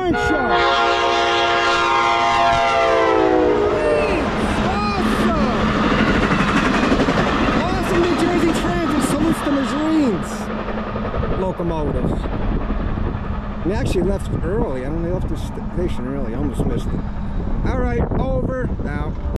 differential. Awesome New Jersey Transit salutes the Marines locomotives. And they actually left early. I don't know, they left the station early. I almost missed it. All right, over now.